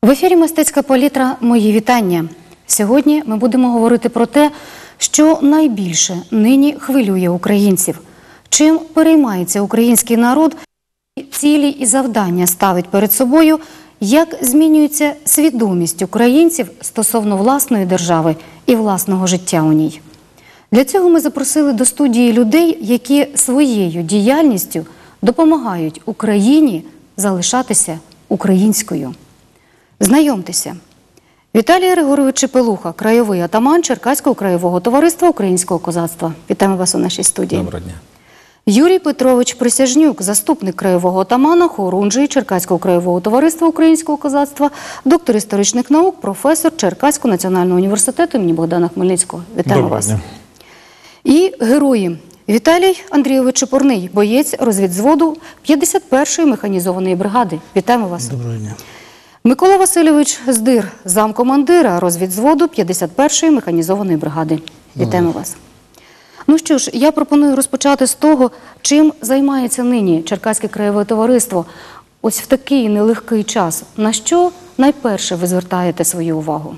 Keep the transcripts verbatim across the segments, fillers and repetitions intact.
В ефірі «Мистецька палітра». Мої вітання. Сьогодні ми будемо говорити про те, що найбільше нині хвилює українців. Чим переймається український народ, цілі і завдання ставить перед собою, як змінюється свідомість українців стосовно власної держави і власного життя у ній. Для цього ми запросили до студії людей, які своєю діяльністю допомагають Україні залишатися українською. Знайомтеся. Віталій Григорович Чепелуха, краєвий атаман Черкаського краєвого товариства українського козацтва. Вітаємо вас у нашій студії. Доброго дня. Юрій Петрович Присяжнюк, заступник краєвого атамана, хорунжий Черкаського краєвого товариства українського козацтва, доктор історичних наук, професор Черкаського національного університету імені Богдана Хмельницького. Вітаємо Доброго вас. дня. І герої. Віталій Андрійович Чепурний, боєць розвідзводу п'ятдесят першої механізованої бригади. Вітаємо вас. Доброго дня. Микола Васильович Здир, замкомандира розвідзводу п'ятдесят першої механізованої бригади. Вітаємо вас. Ну що ж, я пропоную розпочати з того, чим займається нині Черкаське краєве товариство ось в такий нелегкий час. На що найперше ви звертаєте свою увагу?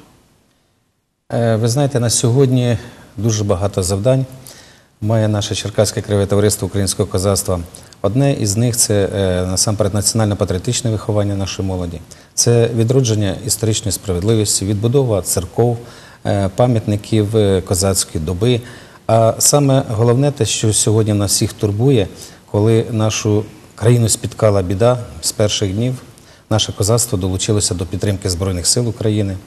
Ви знаєте, на сьогодні дуже багато завдань має наше Черкаське краєве товариство українського козацтва. Одне із них – це насамперед національно-патріотичне виховання нашої молоді. Це відродження історичної справедливості, відбудова церков, пам'ятників козацької доби. А саме головне те, що сьогодні нас всіх турбує, коли нашу країну спіткала біда з перших днів, наше козацтво долучилося до підтримки Збройних сил України,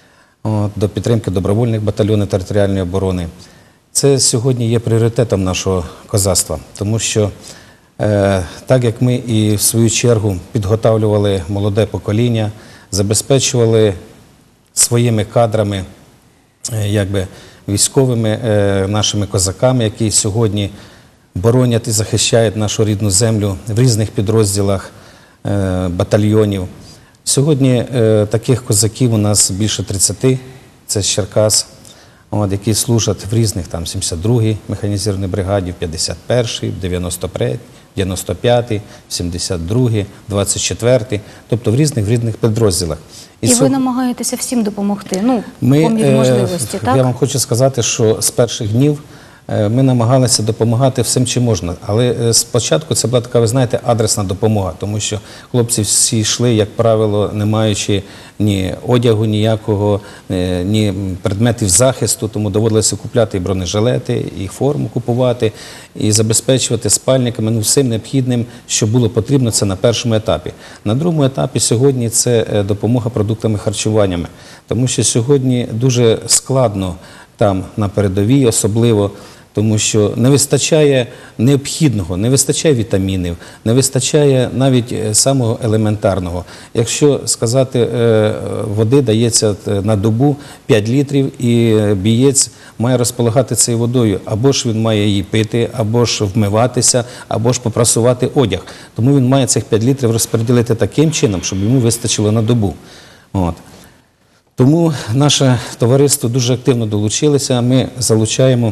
до підтримки добровольних батальйонів територіальної оборони. Це сьогодні є пріоритетом нашого козацтва, тому що е, так як ми і в свою чергу підготовлювали молоде покоління, забезпечували своїми кадрами, е, якби військовими е, нашими козаками, які сьогодні боронять і захищають нашу рідну землю в різних підрозділах е, батальйонів. Сьогодні е, таких козаків у нас більше тридцяти, це з Черкас, от, які служать в різних, там, сімдесят другій механізованій бригаді, в п'ятдесят першій, в дев'яносто третій, дев'яносто п'ятій, сімдесят другій, двадцять четвертій, тобто в різних, в різних підрозділах. І, і ви намагаєтеся всім допомогти, ну, ми, по мірі можливості, е, так? Я вам хочу сказати, що з перших днів ми намагалися допомагати всім, чим можна. Але спочатку це була така, ви знаєте, адресна допомога, тому що хлопці всі йшли, як правило, не маючи ні одягу ніякого, ні предметів захисту, тому доводилося купляти і бронежилети, і форму купувати, і забезпечувати спальниками, ну, всім необхідним, що було потрібно, це на першому етапі. На другому етапі сьогодні це допомога продуктами харчуваннями, тому що сьогодні дуже складно там на передовій особливо, тому що не вистачає необхідного, не вистачає вітамінів, не вистачає навіть самого елементарного. Якщо сказати, води дається на добу п'ять літрів, і бієць має розполагати цією водою. Або ж він має її пити, або ж вмиватися, або ж попрасувати одяг. Тому він має цих п'ять літрів розподілити таким чином, щоб йому вистачило на добу. От. Тому наше товариство дуже активно долучилося. Ми залучаємо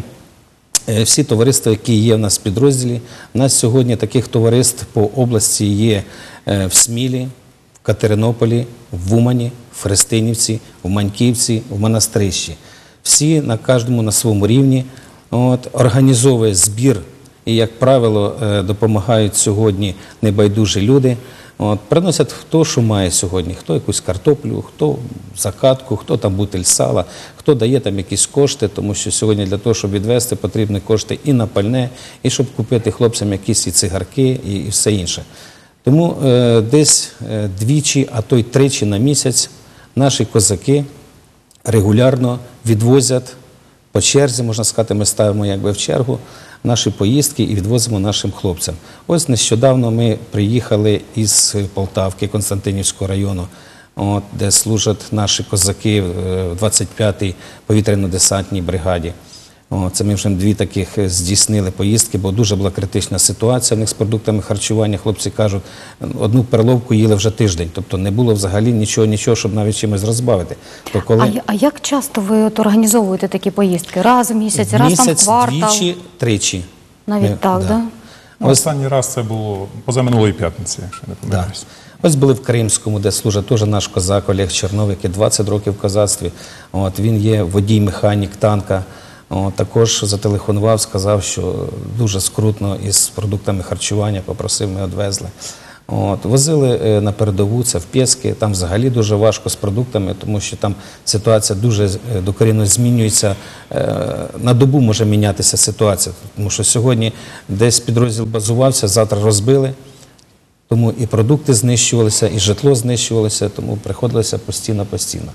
всі товариства, які є в нас в підрозділі. У нас сьогодні таких товариств по області є в Смілі, в Катеринополі, в Умані, в Христинівці, в Маньківці, в Монастирищі. Всі на кожному на своєму рівні от, організовує збір і, як правило, допомагають сьогодні небайдужі люди. От, приносять хто, що має сьогодні, хто якусь картоплю, хто закатку, хто там бутиль сала, хто дає там якісь кошти, тому що сьогодні для того, щоб відвезти, потрібні кошти і на пальне, і щоб купити хлопцям якісь і цигарки, і, і все інше. Тому е, десь е, двічі, а то й тричі на місяць наші козаки регулярно відвозять по черзі, можна сказати, ми ставимо якби в чергу наші поїздки і відвозимо нашим хлопцям. Ось нещодавно ми приїхали із Полтавки, Константинівського району, от, де служать наші козаки в двадцять п'ятій повітряно-десантній бригаді. От, це ми вже дві таких здійснили поїздки, бо дуже була критична ситуація в них з продуктами харчування. Хлопці кажуть, одну перловку їли вже тиждень, тобто не було взагалі нічого, нічого, щоб навіть чимось розбавити. То коли... а, а як часто ви от організовуєте такі поїздки? Раз в місяць, раз там в квартал? Місяць, двічі, тричі. Навіть ми, так, да. да? Ну, останній раз це було позаминулої п'ятниці, якщо не помиляюсь. Ось були в Кримському, де служить теж наш козак Олег Чернов, який двадцять років в козацтві. От, він є водій-механік танка. От, також зателефонував, сказав, що дуже скрутно із продуктами харчування, попросив, ми відвезли. От, возили е, на передову, це в Пєски, там взагалі дуже важко з продуктами, тому що там ситуація дуже е, докорінно змінюється, е, на добу може мінятися ситуація, тому що сьогодні десь підрозділ базувався, завтра розбили, тому і продукти знищувалися, і житло знищувалося, тому приходилося постійно-постійно.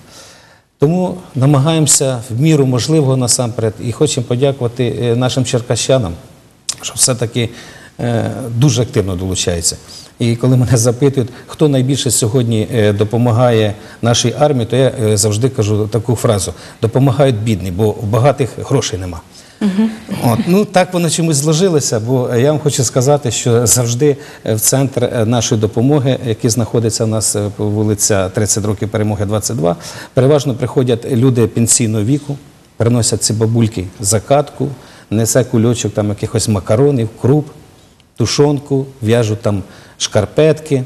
Тому намагаємося в міру можливого насамперед і хочемо подякувати е, нашим черкащанам, що все-таки е, дуже активно долучається. І коли мене запитують, хто найбільше сьогодні е, допомагає нашій армії, то я е, завжди кажу таку фразу: допомагають бідні, бо в багатих грошей нема. Угу. От, ну, так воно чомусь зложилося, бо я вам хочу сказати, що завжди в центр нашої допомоги, який знаходиться у нас по вулиця тридцять років Перемоги двадцять два, переважно приходять люди пенсійного віку, приносять ці бабульки закатку, несе кульочок там якихось макаронів, круп, тушонку, в'яжуть там шкарпетки.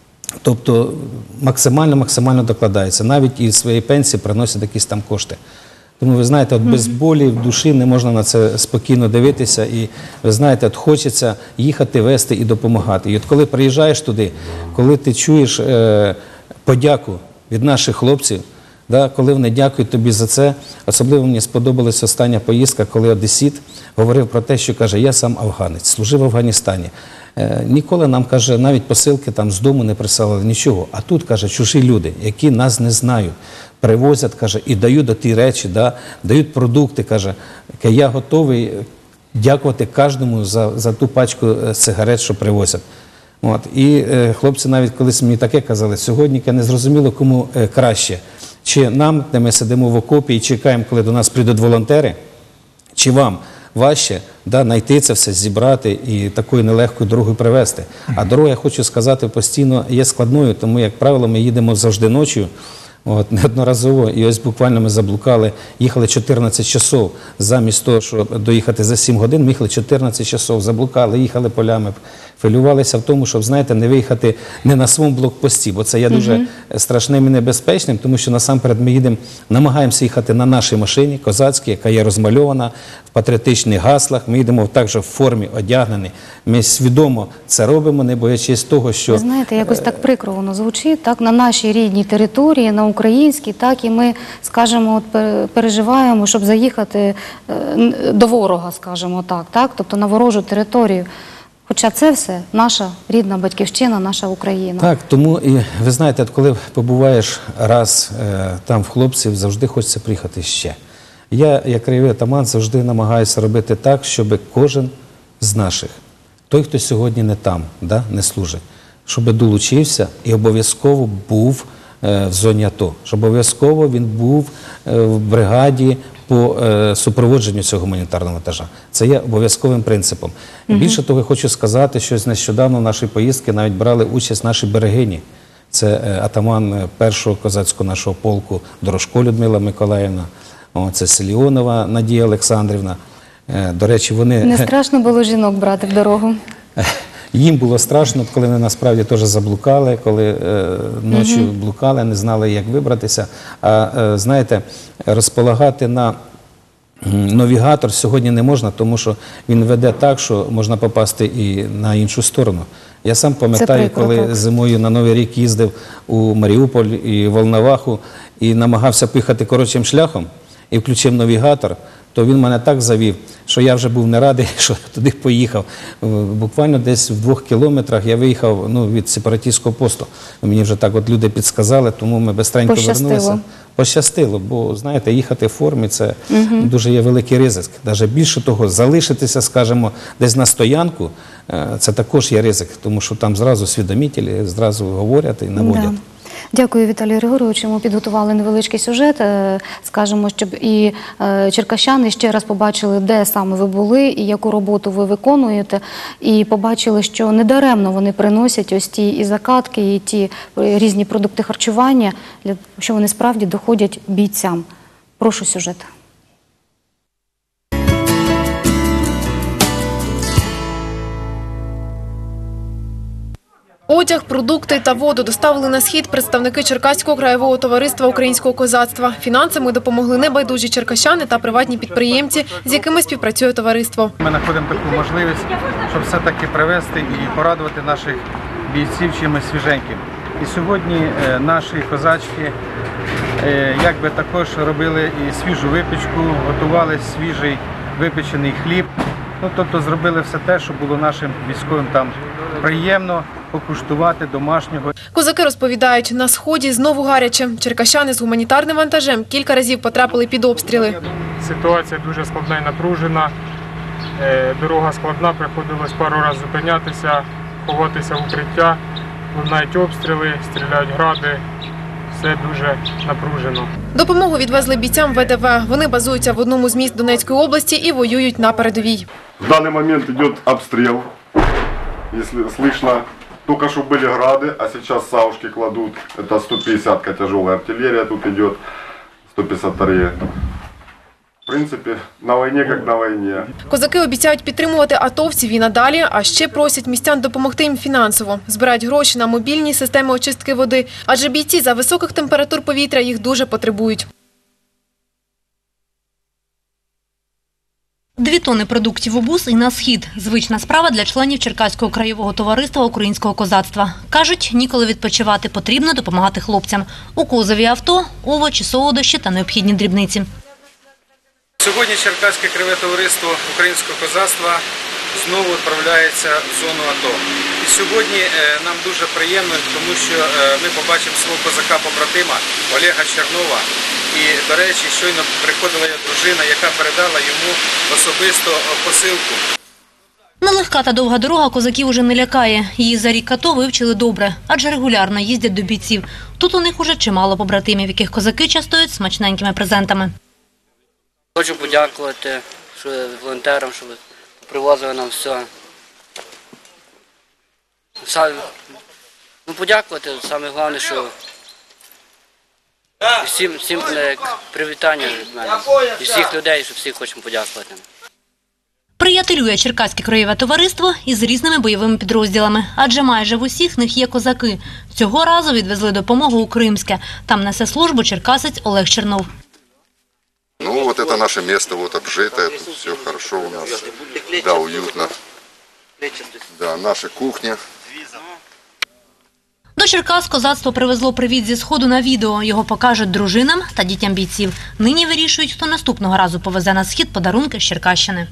Тобто максимально-максимально докладається. Навіть із своєї пенсії приносять якісь там кошти. Тому, ви знаєте, от без болі в душі не можна на це спокійно дивитися. І, ви знаєте, от хочеться їхати, вести і допомагати. І от коли приїжджаєш туди, коли ти чуєш е, подяку від наших хлопців, да, коли вони дякують тобі за це, особливо мені сподобалась остання поїздка, коли одесит говорив про те, що каже: я сам афганець, служив в Афганістані. Е, ніколи нам, каже, навіть посилки там з дому не присилали, нічого. А тут, каже, чужі люди, які нас не знають, привозять, каже, і дають до ті речі, да, дають продукти, каже, я готовий дякувати кожному за, за ту пачку сигарет, що привозять. От. І е, хлопці навіть колись мені таке казали: сьогодні не зрозуміло, кому е, краще. Чи нам, де ми сидимо в окопі і чекаємо, коли до нас прийдуть волонтери, чи вам важче, да, знайти це все, зібрати і такою нелегкою дорогою привезти. А дорога, я хочу сказати, постійно є складною, тому, як правило, ми їдемо завжди ночі. От, неодноразово, і ось буквально ми заблукали, їхали чотирнадцять часов, замість того, щоб доїхати за сім годин, ми їхали чотирнадцять часов, заблукали, їхали полями, хвилювалися в тому, щоб, знаєте, не виїхати не на своєму блокпості, бо це є дуже угу. страшним і небезпечним, тому що насамперед ми їдемо, намагаємося їхати на нашій машині, козацькій, яка є розмальована, в патріотичних гаслах, ми їдемо також в формі одягнені, ми свідомо це робимо, не боячись того, що... Ви знаєте, якось так прикро воно звучить, так, на нашій рідній території, на українській, так, і ми, скажімо, от переживаємо, щоб заїхати до ворога, скажімо так, так, тобто на ворожу територію. Хоча це все наша рідна батьківщина, наша Україна. Так, тому, і ви знаєте, от коли побуваєш раз е, там в хлопців, завжди хочеться приїхати ще. Я, як краєвий атаман, завжди намагаюся робити так, щоб кожен з наших, той, хто сьогодні не там, да, не служить, щоб долучився і обов'язково був е, в зоні АТО, щоб обов'язково він був е, в бригаді по е, супроводженню цього гуманітарного вантажа. Це є обов'язковим принципом. Угу. Більше того, я хочу сказати, що нещодавно в нашій поїздці навіть брали участь наші берегині. Це е, атаман першого козацького нашого полку Дорожко Людмила Миколаївна, о, це Селіонова Надія Олександрівна. Е, до речі, вони... Не страшно було жінок брати в дорогу? Їм було страшно, коли вони насправді теж заблукали, коли е, ночі угу. блукали, не знали, як вибратися. А, е, знаєте, розполагати на навігатор сьогодні не можна, тому що він веде так, що можна попасти і на іншу сторону. Я сам пам'ятаю, коли так. зимою на Новий рік їздив у Маріуполь і Волноваху і намагався поїхати коротшим шляхом і включив навігатор, то він мене так завів, що я вже був не радий, що туди поїхав. Буквально десь в двох кілометрах я виїхав, ну, від сепаратистського посту. Мені вже так от люди підсказали, тому ми бистренько вернулися. Пощастило, бо, знаєте, їхати в формі – це угу. дуже є великий ризик. Навіть більше того, залишитися, скажімо, десь на стоянку – це також є ризик, тому що там зразу свідомителі, зразу говорять і наводять. Да. Дякую, Віталію Григоровичу. Ми підготували невеличкий сюжет, скажімо, щоб і черкащани ще раз побачили, де саме ви були і яку роботу ви виконуєте, і побачили, що недаремно вони приносять ось ті і закатки, і ті різні продукти харчування, що вони справді доходять бійцям. Прошу сюжет. Одяг, продукти та воду доставили на схід представники Черкаського краєвого товариства українського козацтва. Фінансами допомогли небайдужі черкащани та приватні підприємці, з якими співпрацює товариство. Ми знаходимо таку можливість, щоб все-таки привезти і порадувати наших бійців чимось свіженьким. І сьогодні е, наші козачки е, якби також робили і свіжу випічку, готували свіжий випечений хліб. Ну, тобто зробили все те, що було нашим військовим там приємно покуштувати домашнього. Козаки розповідають, на сході знову гаряче. Черкащани з гуманітарним вантажем кілька разів потрапили під обстріли. Ситуація дуже складна і напружена. Е, Дорога складна, приходилось пару разів зупинятися, ховатися в укриття. Лунають обстріли, стріляють гради. Все дуже напружено. Допомогу відвезли бійцям Ве Де Ве. Вони базуються в одному з міст Донецької області і воюють на передовій. В данный момент идет обстрел, если слышно. Только что были грады, а сейчас саушки кладут. Это сто пятидесятка тяжелая артиллерия, тут идет сто пятьдесят вторые. В принципе, на войне как на войне. Козаки обіцяють підтримувати атовців і надалі, а ще просять містян допомогти їм фінансово. Збирають гроші на мобільні системи очистки води, адже бійці за високих температур повітря їх дуже потребують. Дві тони продуктів у бус і на схід – звична справа для членів Черкаського краєвого товариства українського козацтва. Кажуть, ніколи відпочивати, потрібно допомагати хлопцям. У кузові авто – овочі, солодощі та необхідні дрібниці. Сьогодні Черкаське краєве товариство українського козацтва знову відправляється в зону АТО. І сьогодні нам дуже приємно, тому що ми побачимо свого козака-побратима Олега Чернова. І, до речі, щойно приходила дружина, яка передала йому особисто посилку. Нелегка та довга дорога козаків уже не лякає. Її за рік АТО вивчили добре, адже регулярно їздять до бійців. Тут у них уже чимало побратимів, яких козаки частують смачненькими презентами. Хочу подякувати що волонтерам, що привозили нам все. Ну, подякувати, саме головне, що всім, всім привітання від мене, і всіх людей, що всіх хочемо подякувати. Приятелює Черкаське краєве товариство із різними бойовими підрозділами, адже майже в усіх них є козаки. Цього разу відвезли допомогу у Кримське. Там несе службу черкасець Олег Чернов. Ну, вот это наше место, вот обжитое, тут все хорошо у нас, да, уютно. Да, наша кухня. До Черкас козацтво привезло привіт зі Сходу на відео. Його покажуть дружинам та дітям бійців. Нині вирішують, хто наступного разу повезе на Схід подарунки з Черкащини.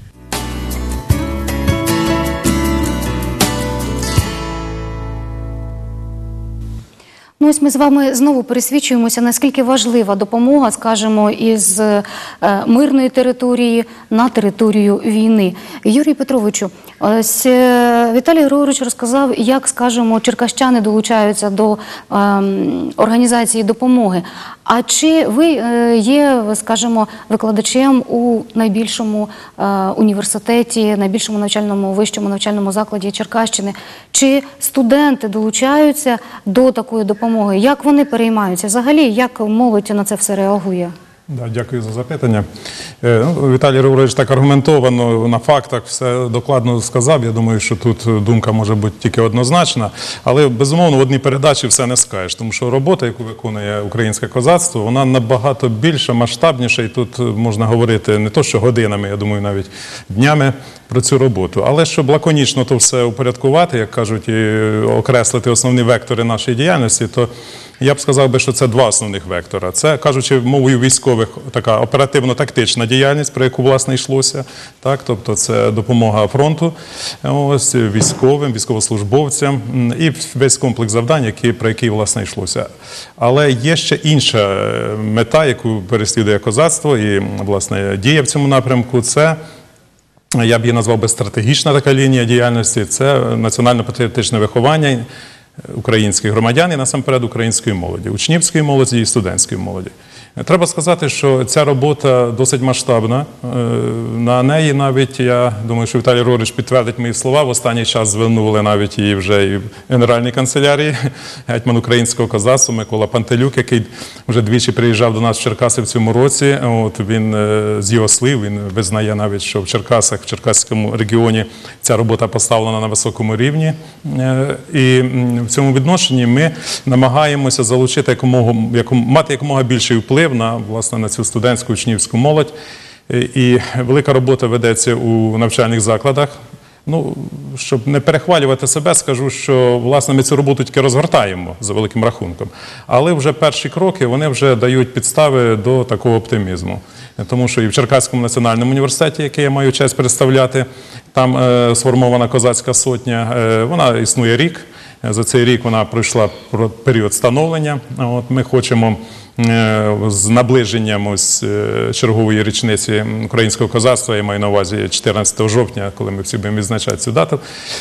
Ну, ось ми з вами знову пересвідчуємося, наскільки важлива допомога, скажімо, із е, мирної території на територію війни. Юрій Петровичу, ось е, Віталій Григорович розказав, як, скажімо, черкащани долучаються до е, організації допомоги. А чи ви е, є, скажімо, викладачем у найбільшому е, університеті, найбільшому навчальному, вищому навчальному закладі Черкащини? Чи студенти долучаються до такої допомоги? Як вони переймаються? Взагалі, як молодь на це все реагує? Да, дякую за запитання. Віталій Григорович так аргументовано, на фактах все докладно сказав. Я думаю, що тут думка може бути тільки однозначна. Але, безумовно, в одній передачі все не скажеш. Тому що робота, яку виконує українське козацтво, вона набагато більша, масштабніша. І тут можна говорити не то, що годинами, я думаю, навіть днями про цю роботу. Але щоб лаконічно то все упорядкувати, як кажуть, і окреслити основні вектори нашої діяльності, то я б сказав би, що це два основних вектора. Це, кажучи, мовою військових, така оперативно-тактична діяльність, про яку, власне, йшлося. Так? Тобто це допомога фронту, ось, військовим, військовослужбовцям і весь комплекс завдань, які, про який, власне, йшлося. Але є ще інша мета, яку переслідує козацтво і, власне, діє в цьому напрямку. Це, я б її назвав би, стратегічна така лінія діяльності. Це національно-патріотичне виховання українських громадян і, насамперед, української молоді, учнівської молоді і студентської молоді. Треба сказати, що ця робота досить масштабна. На неї навіть, я думаю, що Віталій Григорович підтвердить мої слова, в останній час звернули навіть її вже і в Генеральній канцелярії, гетьман українського козацтва Микола Пантелюк, який вже двічі приїжджав до нас в Черкаси в цьому році. От він з його слів, він визнає навіть, що в Черкасах, в Черкаському регіоні ця робота поставлена на високому рівні. І в цьому відношенні ми намагаємося залучити якомога, мати якомога більший вплив на, власне, на цю студентську учнівську молодь. І велика робота ведеться у навчальних закладах. Ну, щоб не перехвалювати себе, скажу, що, власне, ми цю роботу тільки розгортаємо за великим рахунком. Але вже перші кроки, вони вже дають підстави до такого оптимізму. Тому що і в Черкаському національному університеті, який я маю честь представляти, там е, сформована козацька сотня, е, вона існує рік. За цей рік вона пройшла період становлення. От ми хочемо з наближенням ось чергової річниці українського козацтва, я маю на увазі чотирнадцятого жовтня, коли ми всі будемо відзначати цю дату,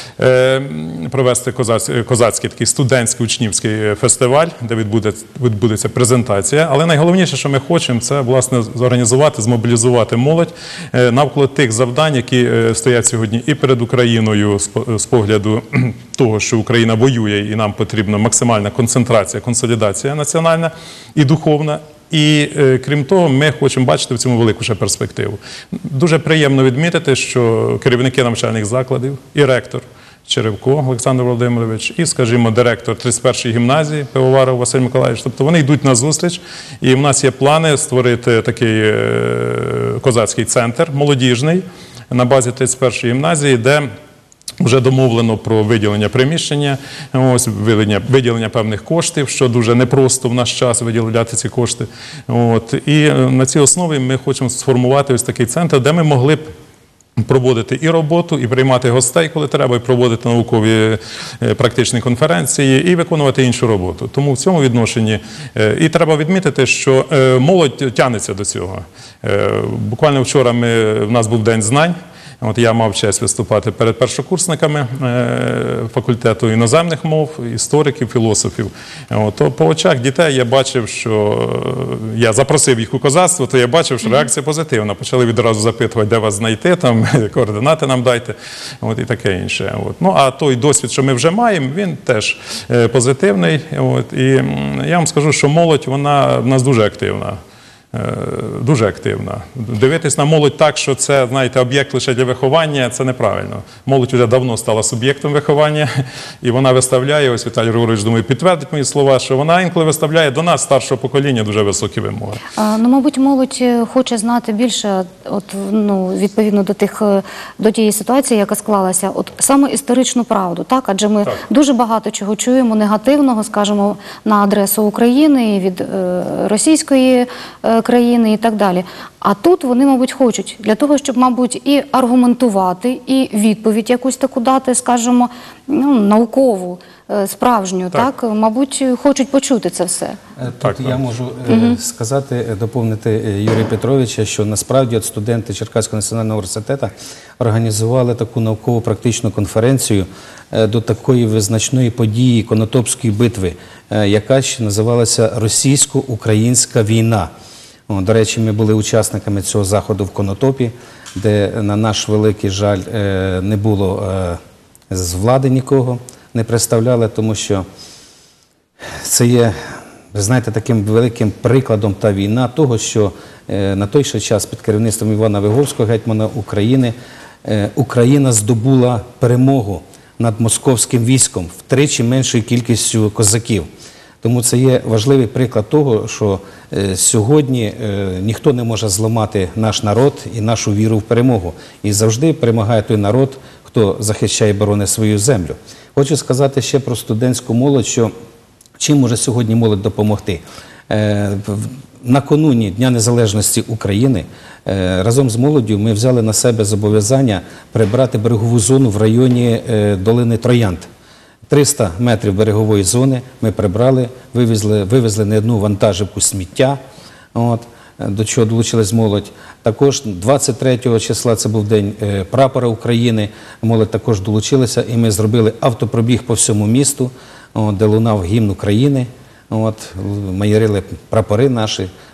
провести козацький такий студентський учнівський фестиваль, де відбудеться, відбудеться презентація. Але найголовніше, що ми хочемо, це, власне, зорганізувати, змобілізувати молодь навколо тих завдань, які стоять сьогодні і перед Україною з погляду того, що Україна воює і нам потрібна максимальна концентрація, консолідація національна і духовна. І, крім того, ми хочемо бачити в цьому велику ще перспективу. Дуже приємно відмітити, що керівники навчальних закладів і ректор Черевко Олександр Володимирович, і, скажімо, директор тридцять першої гімназії Пивоваров Василь Миколаївич, тобто вони йдуть на зустріч, і в нас є плани створити такий козацький центр молодіжний на базі тридцять першої гімназії, де вже домовлено про виділення приміщення, ось, виділення, виділення певних коштів, що дуже непросто в наш час виділяти ці кошти. От, і на цій основі ми хочемо сформувати ось такий центр, де ми могли б проводити і роботу, і приймати гостей, коли треба, і проводити наукові практичні конференції, і виконувати іншу роботу. Тому в цьому відношенні і треба відмітити, що молодь тягнеться до цього. Буквально вчора ми, в нас був День знань. От я мав честь виступати перед першокурсниками факультету іноземних мов, істориків, філософів. От, то по очах дітей я бачив, що я запросив їх у козацтво, то я бачив, що реакція позитивна. Почали відразу запитувати, де вас знайти, там, координати нам дайте, от, і таке інше. От. Ну, а той досвід, що ми вже маємо, він теж позитивний. От, і я вам скажу, що молодь, вона в нас дуже активна. Дуже активна. Дивитись на молодь так, що це, знаєте, об'єкт лише для виховання, це неправильно. Молодь вже давно стала суб'єктом виховання, і вона виставляє, ось Віталій Григорович, думаю, підтвердить мої слова, що вона інколи виставляє до нас, старшого покоління, дуже високі вимоги. А, ну, мабуть, молодь хоче знати більше, от, ну, відповідно до, тих, до тієї ситуації, яка склалася, от саме історичну правду, так? Адже ми так. дуже багато чого чуємо негативного, скажімо, на адресу України, від е, російської е, країни і так далі. А тут вони, мабуть, хочуть для того, щоб, мабуть, і аргументувати, і відповідь якусь таку дати, скажімо, ну, наукову, справжню, так. так? Мабуть, хочуть почути це все. Тут так, я можу угу. сказати, доповнити Юрія Петровича, що насправді от студенти Черкаського національного університету організували таку науково-практичну конференцію до такої визначної події Конотопської битви, яка ще називалася «Російсько-українська війна». До речі, ми були учасниками цього заходу в Конотопі, де, на наш великий жаль, не було з влади нікого, не представляли, тому що це є, ви знаєте, таким великим прикладом та війна того, що на той ще час під керівництвом Івана Виговського, гетьмана України, Україна здобула перемогу над московським військом втричі меншою кількістю козаків. Тому це є важливий приклад того, що е, сьогодні е, ніхто не може зламати наш народ і нашу віру в перемогу. І завжди перемагає той народ, хто захищає і боронить свою землю. Хочу сказати ще про студентську молодь, що чим може сьогодні молодь допомогти. Е, накануні Дня Незалежності України е, разом з молоддю ми взяли на себе зобов'язання прибрати берегову зону в районі е, долини Троянд. триста метрів берегової зони ми прибрали, вивезли, вивезли не одну вантажівку сміття, от, до чого долучилась молодь. Також двадцять третього числа, це був День е, прапора України, молодь також долучилася, і ми зробили автопробіг по всьому місту, от, де лунав гімн України, от, майорили прапори наші,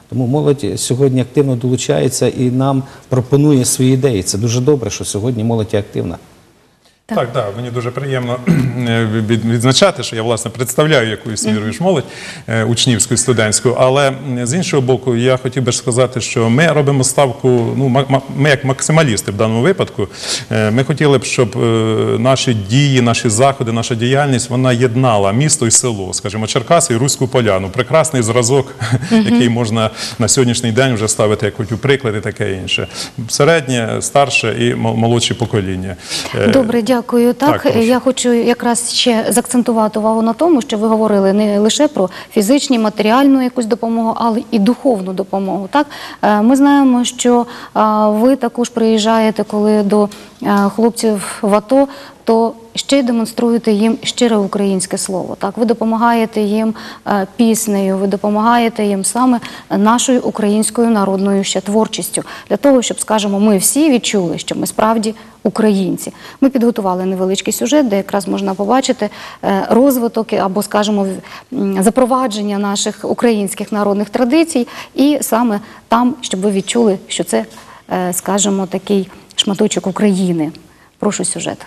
Тому молодь сьогодні активно долучається і нам пропонує свої ідеї. Це дуже добре, що сьогодні молодь є активна. Так, так, да, мені дуже приємно від- відзначати, що я, власне, представляю якусь мірою ж молодь е, учнівську і студентську, але м, з іншого боку, я хотів би ж сказати, що ми робимо ставку, ну, ма- ма- ми як максималісти в даному випадку, е, ми хотіли б, щоб е, наші дії, наші заходи, наша діяльність, вона єднала місто і село, скажімо, Черкаси і Руську Поляну. Прекрасний зразок, який можна на сьогоднішній день вже ставити як у приклад і таке інше. Середнє, старше і мо- молодші покоління. Е, Добре, дякую. Так, Так, прошу. я хочу якраз ще заакцентувати увагу на тому, що ви говорили не лише про фізичну, матеріальну якусь допомогу, але і духовну допомогу. Так, Е, ми знаємо, що е, ви також приїжджаєте, коли до е, хлопців в АТО, то ще й демонструєте їм щире українське слово. Так, ви допомагаєте їм е, піснею, ви допомагаєте їм саме нашою українською народною ще творчістю, для того, щоб, скажімо, ми всі відчули, що ми справді українці. Ми підготували невеличкий сюжет, де якраз можна побачити е, розвиток або, скажімо, в- м, запровадження наших українських народних традицій, і саме там, щоб ви відчули, що це, е, скажімо, такий шматочок України. Прошу сюжет.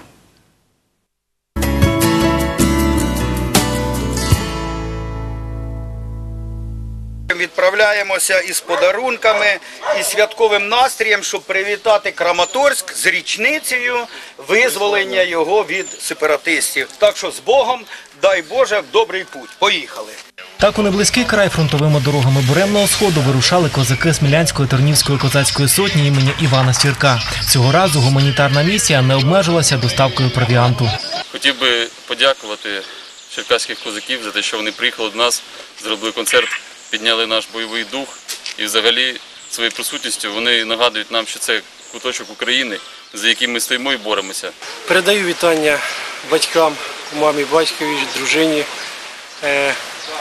Відправляємося із подарунками і святковим настроєм, щоб привітати Краматорськ з річницею визволення його від сепаратистів. Так що з Богом, дай Боже, в добрий путь. Поїхали! Так у неблизький край фронтовими дорогами Буремного Сходу вирушали козаки Смілянської Тернівської козацької сотні імені Івана Сірка. Цього разу гуманітарна місія не обмежилася доставкою провіанту. Хотів би подякувати черкаських козаків за те, що вони приїхали до нас, зробили концерт, підняли наш бойовий дух і взагалі своєю присутністю вони нагадують нам, що це куточок України, за яким ми стоїмо і боремося. Передаю вітання батькам, мамі, батькові, дружині. Е,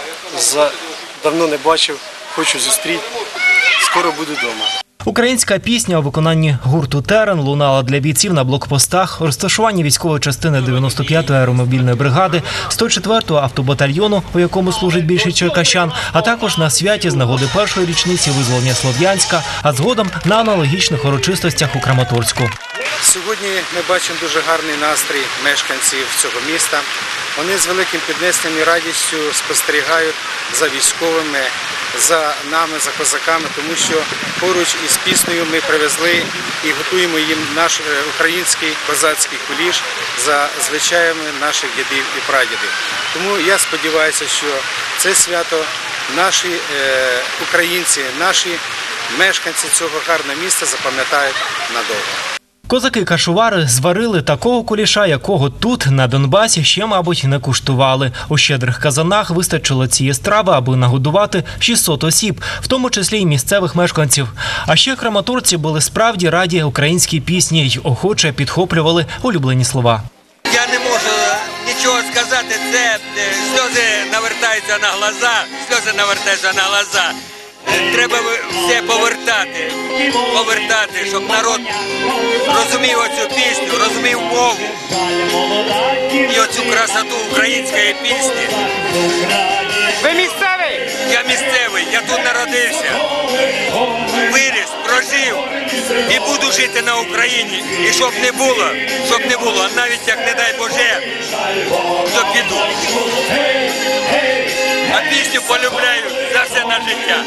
за, давно не бачив, хочу зустріти. Скоро буду вдома. Українська пісня у виконанні гурту «Терен» лунала для бійців на блокпостах, розташуванні військової частини дев'яносто п'ятої аеромобільної бригади, сто четвертого автобатальйону, у якому служить більшість черкащан, а також на святі з нагоди першої річниці визволення Слов'янська, а згодом на аналогічних урочистостях у Краматорську. Сьогодні ми бачимо дуже гарний настрій мешканців цього міста. Вони з великим піднесенням і радістю спостерігають за військовими, за нами, за козаками, тому що поруч із піснею ми привезли і готуємо їм наш е, український козацький куліш за звичаями наших дідів і прадідів. Тому я сподіваюся, що це свято наші е, українці, наші мешканці цього гарного міста запам'ятають надовго. Козаки-кашувари зварили такого куліша, якого тут, на Донбасі, ще, мабуть, не куштували. У щедрих казанах вистачило цієї страви, аби нагодувати шістсот осіб, в тому числі й місцевих мешканців. А ще краматорці були справді раді українській пісні й охоче підхоплювали улюблені слова. Я не можу нічого сказати, це сльози навертаються на глаза, сльози навертаються на глаза. Треба все повертати, повертати, щоб народ розумів оцю пісню, розумів мову і оцю красоту української пісні. Ви місцевий? Я місцевий, я тут народився, виріс, прожив і буду жити на Україні. І щоб не було, щоб не було, навіть як не дай Боже, то піду. А пісню полюбляю за все на життя.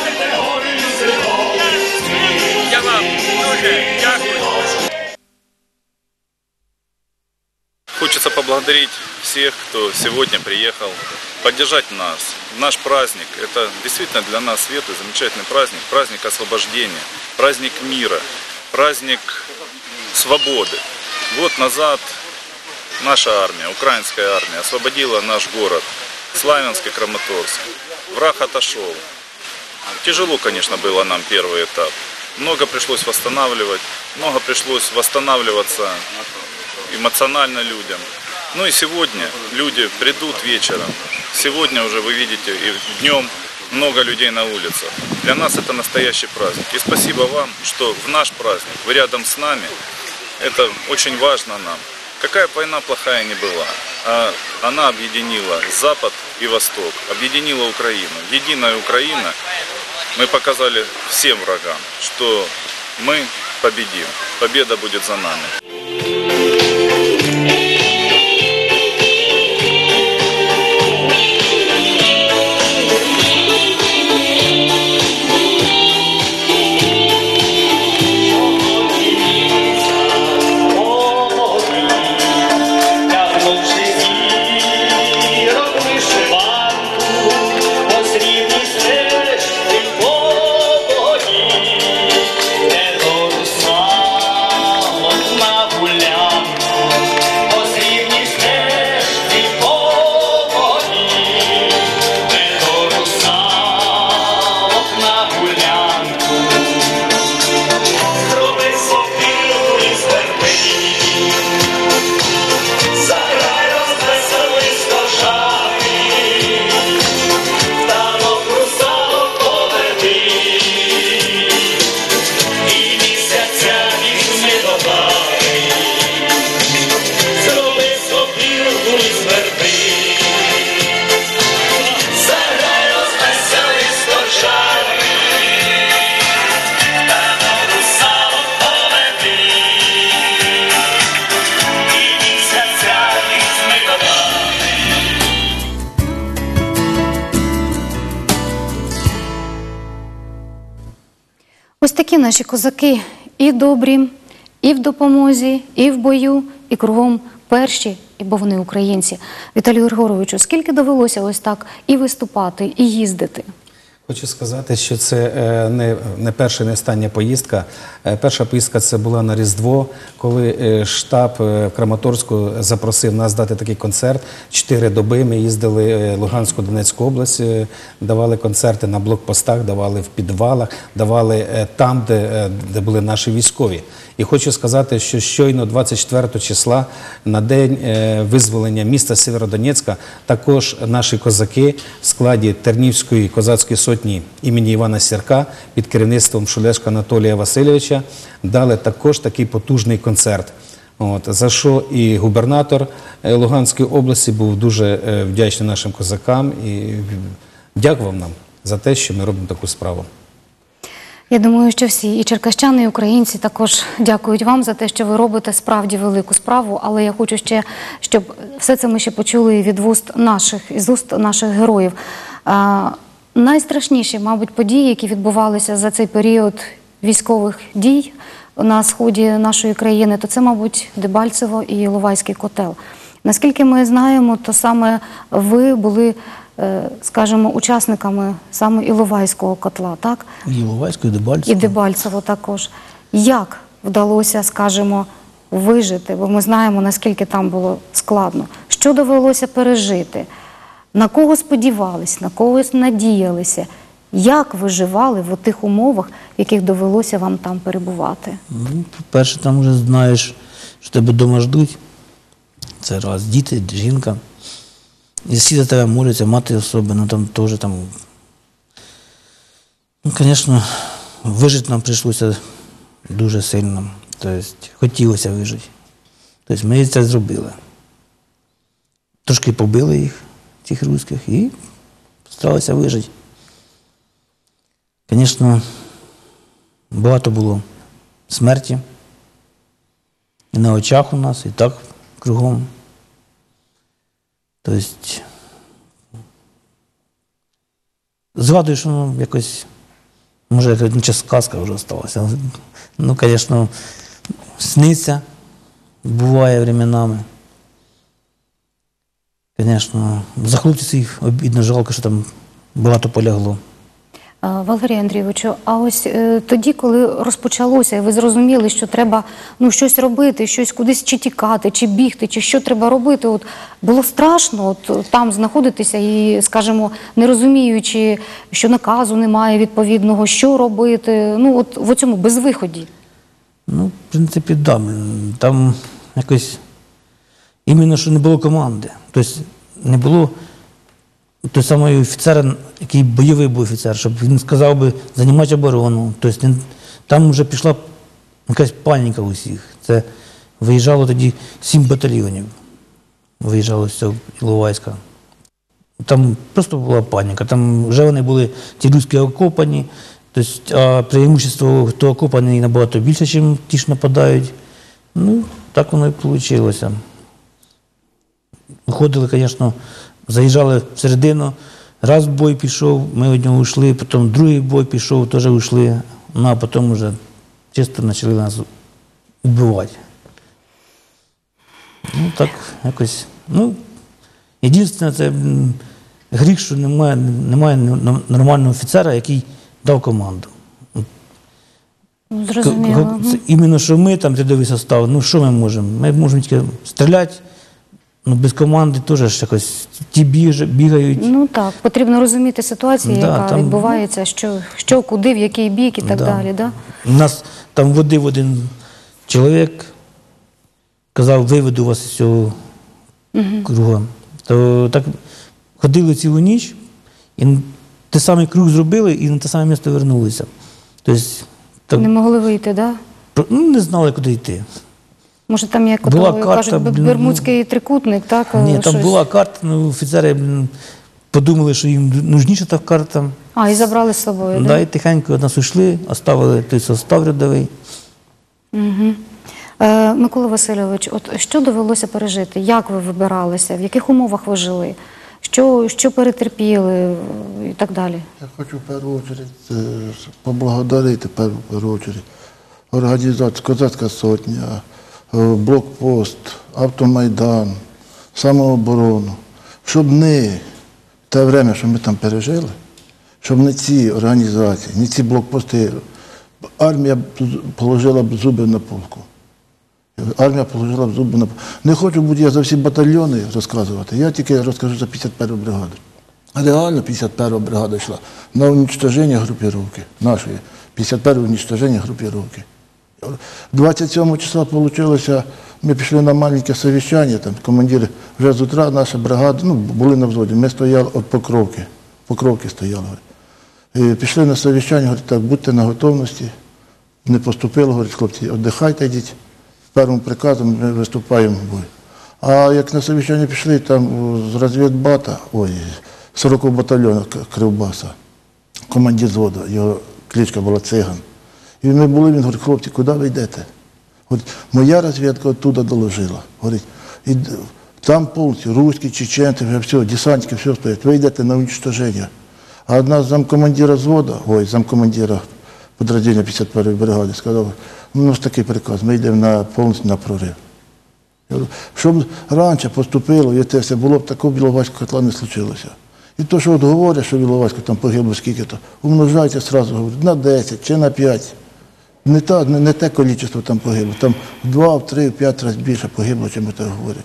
Я вам дуже дякую. Хочется поблагодарить всех, кто сегодня приехал, поддержать нас в наш праздник. Это действительно для нас светлый, замечательный праздник, праздник освобождения, праздник мира, праздник свободы. Год назад наша армия, украинская армия, освободила наш город, Славянск и Краматорск. Враг отошел. Тяжело, конечно, было нам первый этап. Много пришлось восстанавливать, много пришлось восстанавливаться эмоционально людям. Ну и сегодня люди придут вечером. Сегодня уже вы видите и днем много людей на улицах. Для нас это настоящий праздник. И спасибо вам, что в наш праздник вы рядом с нами. Это очень важно нам. Какая бы война плохая ни была, а она объединила Запад и Восток, объединила Украину. Единая Украина мы показали всем врагам, что мы победим. Победа будет за нами. Ось такі наші козаки і добрі, і в допомозі, і в бою, і кругом перші, бо вони українці. Віталію Григоровичу, скільки довелося ось так і виступати, і їздити? Хочу сказати, що це не, не перша, не остання поїздка. Перша поїздка це була на Різдво, коли штаб Краматорську запросив нас дати такий концерт. Чотири доби ми їздили в Луганську, Донецьку область, давали концерти на блокпостах, давали в підвалах, давали там, де, де були наші військові. І хочу сказати, що щойно двадцять четвертого числа, на день визволення міста Сєвєродонецька, також наші козаки в складі Тернівської козацької сотні імені Івана Сірка під керівництвом Шулешка Анатолія Васильовича дали також такий потужний концерт. От, за що і губернатор Луганської області був дуже вдячний нашим козакам і дякував нам за те, що ми робимо таку справу. Я думаю, що всі, і черкащани, і українці також дякують вам за те, що ви робите справді велику справу, але я хочу ще, щоб все це ми ще почули від вуст наших, з уст наших героїв. А, найстрашніші, мабуть, події, які відбувалися за цей період військових дій на сході нашої країни, то це, мабуть, Дебальцево і Іловайський котел. Наскільки ми знаємо, то саме ви були, скажімо, учасниками саме Іловайського котла, так? Іловайського, і Дебальцево. І Дебальцево також. Як вдалося, скажімо, вижити, бо ми знаємо, наскільки там було складно. Що довелося пережити? На кого сподівались, на когось надіялися? Як виживали в тих умовах, в яких довелося вам там перебувати? Ну, по-перше, там вже знаєш, що тебе вдома ждуть. Це раз, діти, жінка. І всі за тебе моляться, мати особливо, там теж там. Ну, звісно, вижити нам прийшлося дуже сильно. Тобто, хотілося вижити. Тобто, ми це зробили. Трошки побили їх, цих русських, і старалися вижити. Звісно, багато було смерті. І на очах у нас, і так кругом. Тобто, згадую, що ну, якось, може, якась сказка вже залишилася. Ну, звісно, сниться, буває временами. Звісно, за хлопців їх обідно, жалко, що там багато полягло. Валерію Андрійовичу, а ось е, тоді, коли розпочалося, і ви зрозуміли, що треба ну, щось робити, щось кудись чи тікати, чи бігти, чи що треба робити, от, було страшно от, там знаходитися і, скажімо, не розуміючи, що наказу немає відповідного, що робити, ну, от в цьому безвиході? Ну, в принципі, так. Да. Там якось, іменно, що не було команди. Тобто, не було той самий офіцер, який бойовий був офіцер, щоб він сказав би займати оборону. Тобто, там вже пішла якась паніка у всіх. Це виїжджало тоді сім батальйонів. Виїжджало з цього Іловайська. там просто була паніка. Там вже вони були ті руські окопані, тобто, а преимущество, хто окопаний, набагато більше, ніж ті, що нападають. Ну, так воно і вийшло. Виходили, звісно, заїжджали всередину, раз бой пішов, ми від нього йшли, потім другий бой пішов, теж йшли, ну, а потім вже чисто почали нас вбивати. Ну, так, якось. Ну, єдине, це м, гріх, що немає, немає нормального офіцера, який дав команду. Зрозуміло. К- це Іменно, що ми там рядовий состав, ну що ми можемо? Ми можемо тільки стріляти, ну без команди теж ж якось ті біж- бігають. Ну так, потрібно розуміти ситуацію, Да, яка там- відбувається, що, що, куди, в який бік і так Да. далі. Да? У нас там водив один чоловік, казав, виведу вас з цього Мгм. круга. То так ходили цілу ніч, і те самий круг зробили, і на те саме місце вернулися. Тобто, так, Не могли вийти, да? ну, не знали, куди йти. Може там, як Була ото, карта, кажуть, блін, Бермудський трикутник, так? Ні, там щось? була карта, ну, офіцери блін, подумали, що їм нужніша та карта. А, і забрали з собою, Да, да? і тихенько від нас ушли, оставили той состав рядовий. Угу. Е, Микола Васильович, от що довелося пережити? Як ви вибиралися? В яких умовах ви жили? Що, що перетерпіли е, і так далі? Я хочу в першу чергу е, поблагодарити в першу чергу організацію «Козацька сотня», е, блокпост, автомайдан, самооборону, щоб не те время, що ми там пережили, щоб не ці організації, не ці блокпости, армія б положила б зуби на полку. Армія положила б зуби на полку. Не хочу бути я за всі батальйони розказувати, я тільки розкажу за п'ятдесят першу бригаду. Реально п'ятдесят перша бригада йшла на уничтоження групіровки нашої, п'ятдесят перше уничтоження групіровки. двадцять сьомого числа вийшло, ми пішли на маленьке совіщання, там командир вже з утра, наша бригада, ну, були на взводі, ми стояли від Покровки, Покровки стояли. І пішли на совіщання, говорить, так, будьте на готовності, не поступило, говорить, хлопці, віддихайте, йдіть, першим приказом ми виступаємо в бой. А як на совіщання пішли, там з розвідбата, ой, сорокового батальйону Кривбаса, командир взводу, його кличка була Циган. І ми були, він говорить, хлопці, куди ви йдете? Говорить, моя розвідка оттуда доложила. Говорить, і там повністю руські, чеченці, вже все, десантники, все стоять, ви йдете на уничтоження. А одна з замкомандира взводу, ой, замкомандира підрозділення п'ятдесят першої бригади, сказав, ну, у нас такий приказ, ми йдемо на, повністю на прорив. Я говорю, щоб раніше поступило, і це все було б такого Біловайського котла не случилося. І то, що от говорять, що в Біловайську там погибло скільки-то, умножайте одразу, говорять, на десять чи на п'ять. Не, та, не, не те кількість там погибло, там в два, в три, в п'ять разів більше погибло, чим це говорять.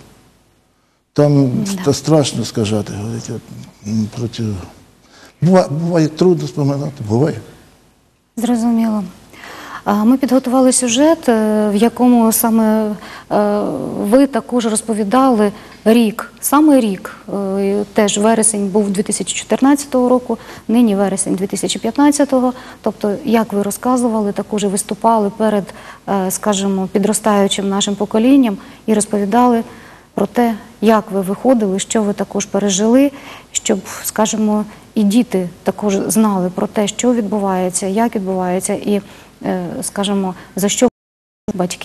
Там да. страшно сказати, говорить, от, проти... буває, буває трудно споминати, буває. Зрозуміло. А Ми підготували сюжет, е, в якому саме е, ви також розповідали рік, саме рік, е, теж вересень був дві тисячі чотирнадцятого року, нині вересень дві тисячі п'ятнадцятого. Тобто, як ви розказували, також і виступали перед, е, скажімо, підростаючим нашим поколінням і розповідали про те, як ви виходили, що ви також пережили, щоб, скажімо, і діти також знали про те, що відбувається, як відбувається, і, скажімо, за що батьки.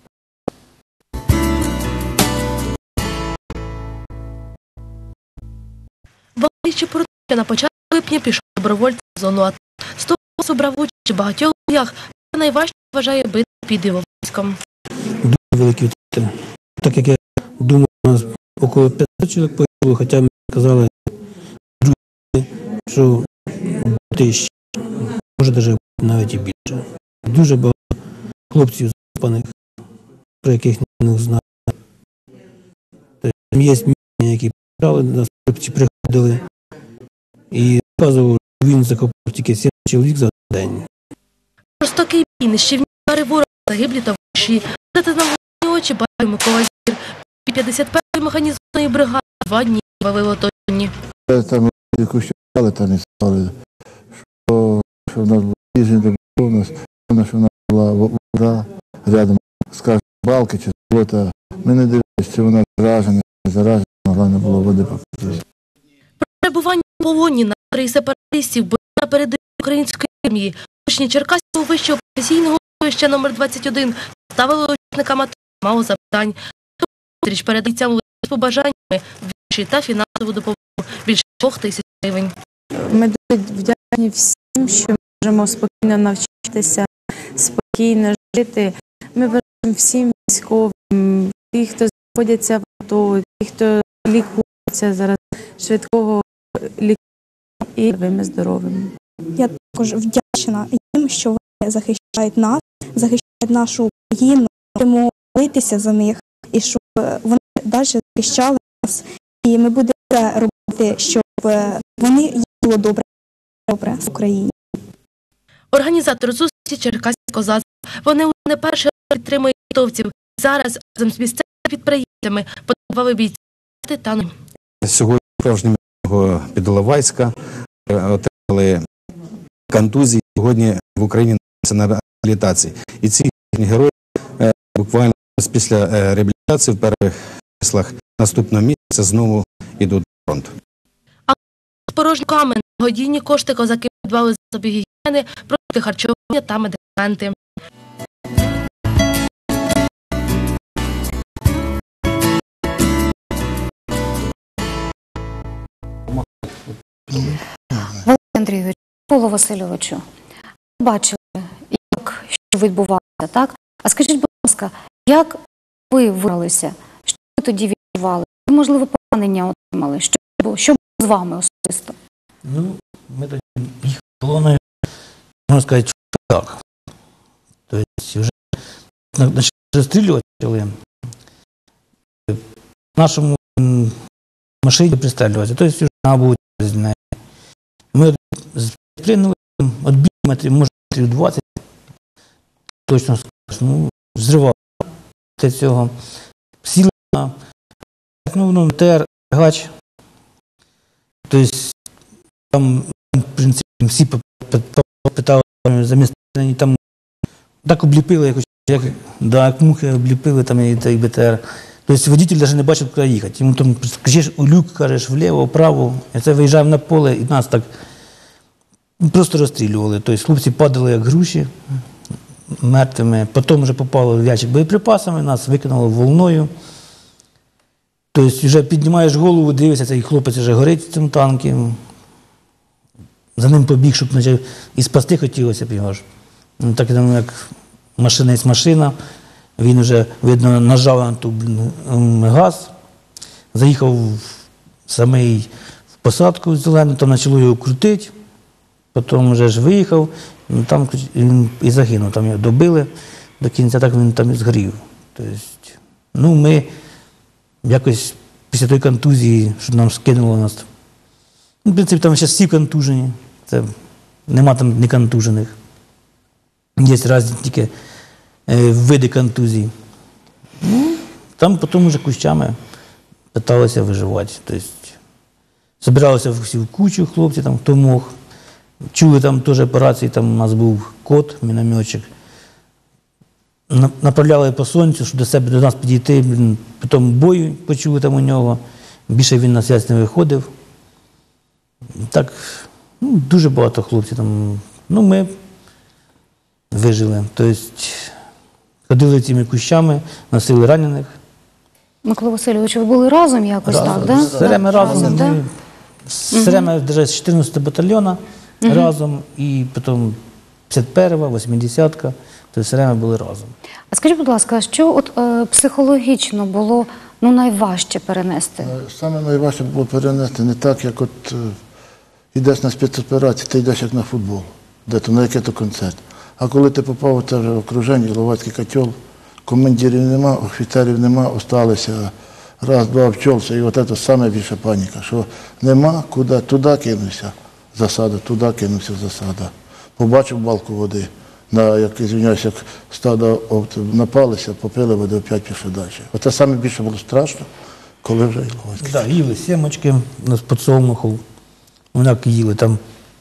Говорячи про те, що на початку липня пішов добровольцем в зону АТО. З того часу брав участь у багатьох боях, та найважче вважає бити під Іловайськом. Дуже великий втрати. Так як я думаю, у нас около п'ятсот чоловік погибло, хоча ми казали, що тисячі, може навіть навіть і більше. Дуже багато хлопців запаних, про яких не знаю. Там є місця, які приїжджали, нас хлопці приходили і показували, що він захопив тільки сім чоловік за день. Жорстокий бій, нищівні удари ворога, загиблі та вищі. Дати на власні очі бачив Микола Зір. п'ятдесят першої механізованої бригади два дні вели в оточенні. Там якусь читали, там і стали, що, що в нас була їжа, у нас, що в нас була вода рядом, скажімо, балки чи золота. Ми не дивилися, чи вона заражена, не заражена, головне було води попити. перебування у полоні на три сепаратистів бо на передовій української армії учні Черкаського вищого професійного училища номер двадцять один ставили учасникам АТО мало запитань. Зустріч перед бійцям лише з побажаннями вірші та фінансову допомогу більше двох тисяч гривень. Ми дуже вдячні всім, що ми можемо спокійно навчитися, спокійно жити. Ми бажаємо всім військовим, тих, хто знаходяться в АТО, тих, хто лікується зараз, швидкого лікування і живими здоровими. Я також вдячна їм, що вони захищають нас, захищають нашу Україну. Будемо молитися за них і щоб вони далі захищали нас. І ми будемо все робити, щоб вони їм було добре, добре в Україні. Організатор зустрічі Черкаське козацтво. Вони уже не перший раз підтримують атовців. Зараз разом з місцевими підприємцями подавали бійці титану. Сьогодні справжнього Підоловайська отримали контузії. Сьогодні в Україні знаходяться на реабілітації. І ці герої буквально після реабілітації в перших числах наступного місяця знову йдуть на фронт. А з порожнім каменем благодійні кошти козаки придбали засоби гігієни, продукти харчування та медикаменти. Валерій Андрійович, Павло Васильовичу, бачили, як що відбувалося, так? А скажіть, будь ласка, як ви виралися? Що ви тоді відчували? Ви, можливо, поранення отримали? Що, що було з вами особисто? Ну, ми тоді їх колоною, можна сказати, так. Тобто вже почали розстрілювати, в нашому машині пристрілюватися. Тобто вже на обуті. Ми сприйняли від метрів, може, метрів двадцять, точно скажу, ну, зривали цього, сіли на, ну, ну, ТР, гач, тобто, там, в принципі, всі питали за місце, там, так обліпили, якось, як, да, як мухи обліпили, там, і, і БТР. Тобто водитель навіть не бачив, куди їхати. Йому там кричиш у люк, кажеш, вліво, вправо. І це виїжджаємо на поле, і нас так просто розстрілювали. Тобто хлопці падали, як груші, мертвими. Потім вже попали в ящик боєприпасами, нас викинуло волною. Тобто вже піднімаєш голову, дивишся, цей хлопець вже горить в цьому танку. За ним побіг, щоб наче, і спасти хотілося б його ж. Так як машина є машина. Він вже, видно, нажав на ту газ, заїхав в самий в посадку зелену, там почало його крутити, потім вже ж виїхав, там він і загинув, там його добили до кінця, так він там і згорів. Тобто, ну, ми якось після тої контузії, що нам скинуло нас, ну, в принципі, там ще всі контужені, це, нема там не контужених, є різні тільки види контузій. Ну, там потім вже кущами питалися виживати. Тобто, збиралися всі в кучу хлопці, там, хто мог. Чули там теж операції, там у нас був кот, мінометчик. Направляли по сонцю, щоб до себе, до нас підійти. Потім бой почули там у нього. Більше він на зв'язь не виходив. Так, ну, дуже багато хлопців там. Ну, ми вижили. Тобто, ходили цими кущами, носили ранених. Микола Васильович, ви були разом якось, разом. так? Да? Все время разом. разом да? Ми, все время угу. з чотирнадцятого батальйону угу. разом, і потім п'ятдесят перша, вісімдесятка, то все время були разом. А скажіть, будь ласка, що от, е, психологічно було ну, найважче перенести? Саме найважче було перенести не так, як от е, йдеш на спецоперацію, ти йдеш як на футбол, де-то на який-то концерт. А коли ти попав в це вже окруження, Іловайський котел, командирів нема, офіцерів нема, осталися раз, два обчолся, і от це саме більша паніка, що нема, куди, туди кинувся засада, туди кинувся засада. Побачив балку води, на, як, извиняюсь, як стадо напалися, попили води, опять пішли далі. Оце саме більше було страшно, коли вже Іловайський. Так, да, їли сімочки з подсолнуху, вони їли там.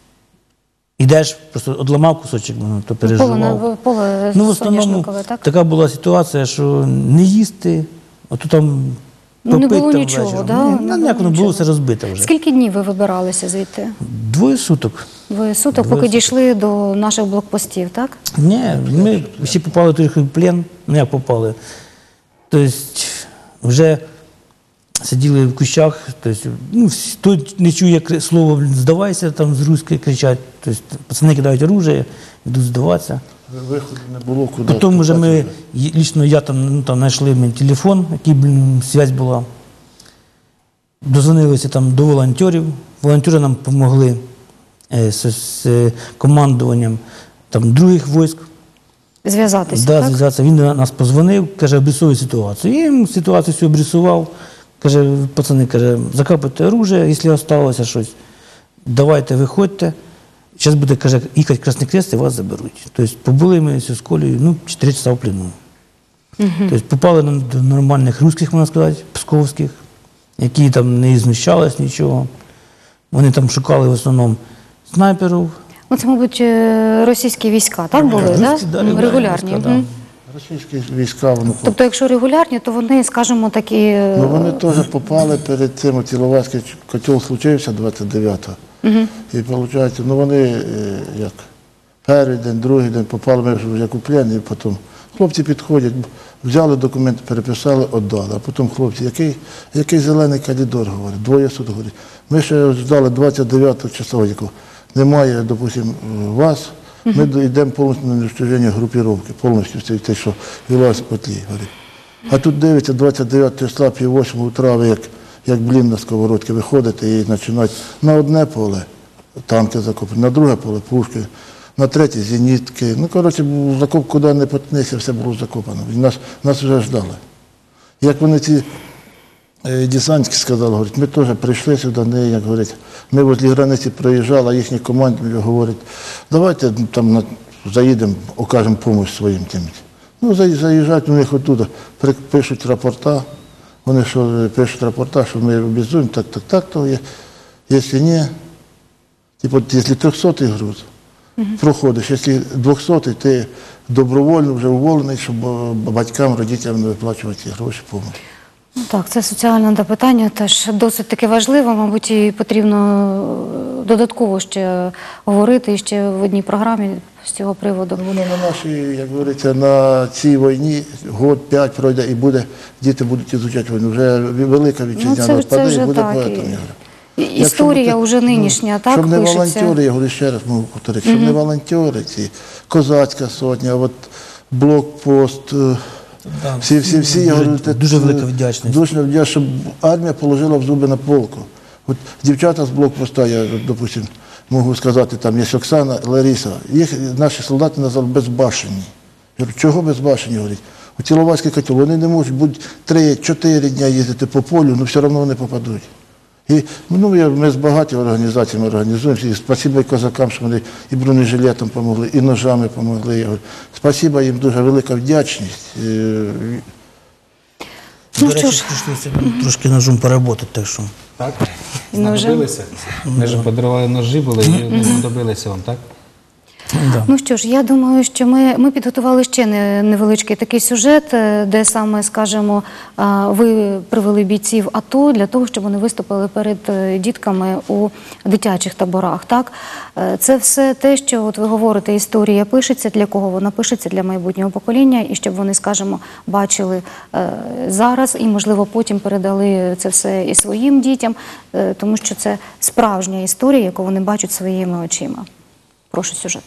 Ідеш, просто одламав кусочок, то переживав. Поле, поле ну, в основному так? така була ситуація, що не їсти, а то там Ну, не попити було там нічого, ввечері. да? Ні, Не ну, було як воно нічого. було, все розбите вже. Скільки днів ви вибиралися звідти? Двоє суток. Ви суток, Двоє поки суток. дійшли до наших блокпостів, так? Ні, ми всі попали трохи в плен, ну як попали. Тобто вже сиділи в кущах, тобто, ну, хто не чує кри- слово «здавайся», там з руської кричать, тобто пацани кидають оружие, йдуть здаватися. Виходу не було куди. Потім вже ми, є- лічно я там, ну, там знайшли мій телефон, який, блін, зв'язь була. Дозвонилися там до волонтерів. Волонтери нам допомогли е, з, з е, командуванням там, других військ. Зв'язатися, Да, так? зв'язатися. Він до нас позвонив, каже, обрисує ситуацію. Я їм ситуацію всю обрисував. Каже, пацани, каже, закапайте оружие, якщо залишилося щось, давайте виходьте. Зараз буде, каже, їхати Красний Крест і вас заберуть. Тобто побули ми з Колею, ну, чотири часа в плену. Тобто попали на- до нормальних русських, можна сказати, псковських, які там не знущались нічого. Вони там шукали в основному снайперів. Ну, це, мабуть, е, російські війська, так були, Російські, да? да, регулярні Регулярні. війська, Мгм. Російські війська, вони, Тобто, якщо регулярні, то вони, скажімо, такі... е, ну, вони теж попали перед цим, от Іловайський котел случився двадцять дев'ятого. Мгм. І виходить, ну вони е, як перший день, другий день попали ми вже як у плен, і потім хлопці підходять, взяли документи, переписали, віддали. А потім хлопці, який, який зелений коридор, говорить, двоє суток, говорить. Ми ще ждали двадцять дев'ятого числа, якого немає, допустимо, вас. Ми до- йдемо повністю на уничтоження групіровки, повністю все те, що в Іловайській котлі, говорить. А тут дивиться, двадцять дев'ятого числа, пів восьмого утра, ви як, як блін на сковородці, виходите і починають на одне поле танки закопані, на друге поле пушки, на третє зенітки. Ну, коротше, закоп, куди не потнися, все було закопано. І нас, нас вже ждали. Як вони ці е, десантські сказали, говорять, ми теж прийшли сюди, не, як говорять, ми возле границі проїжджали, а їхні команди говорять, давайте там на, заїдемо, окажемо допомогу своїм тим. Ну, заї- заїжджають у них оттуда, при- пишуть рапорта, вони що пишуть рапорта, що ми обізуємо, так, так, так, то є. Якщо ні, типу, якщо трьохсотий груз, проходиш, якщо двохсотий, ти добровольно вже уволений, щоб е, батькам, родителям не виплачувати ці гроші, допомогу. Ну, так, це соціальне питання теж досить таки важливе, мабуть, і потрібно е, додатково ще говорити і ще в одній програмі з цього приводу. Вони на нашій, як говориться, на цій війні год, п'ять пройде і буде, діти будуть ізучати війну. Вже велика Ну, вітчизняна це, це впаде вже і буде так. поетом. І- я говорю. і- Якщо Історія бути, вже ну, нинішня, так, щоб не пишеться. волонтери, я говорю ще раз можу повторити, щоб Мгм. не волонтери ці, козацька сотня, от блокпост, е, Да, всі, всі, всі, я дуже- говорю, це- дуже це- велика вдячність. Дуже вдячність, щоб армія положила в зуби на полку. От дівчата з блокпоста, я, допустим, можу сказати, там є Оксана, Лариса, їх наші солдати назвали безбашені. Я говорю, чого безбашені, говорять? У Іловайський котел, вони не можуть бути три-чотири дні їздити по полю, але все одно вони попадуть. І ну, я, ми з багатьма організаціями організуємося, і спасибо і козакам, що вони і бронежилетом допомогли, і ножами допомогли. Я говорю, спасибо їм, дуже велика вдячність. Е, До речі, прийшлося трошки ножом поработати, так що. Так? І ножем? Знадобилися? Ми ж подарували ножі були і не знадобилися вам, так? Ну що ж, я думаю, що ми, ми підготували ще не- невеличкий такий сюжет, е, де саме, скажімо, а, ви привели бійців АТО для того, щоб вони виступили перед е, дітками у дитячих таборах. Так? Е, Це все те, що от ви говорите, історія пишеться, для кого вона пишеться, для майбутнього покоління, і щоб вони, скажімо, бачили е, зараз і, можливо, потім передали це все і своїм дітям, е, тому що це справжня історія, яку вони бачать своїми очима. Прошу сюжет.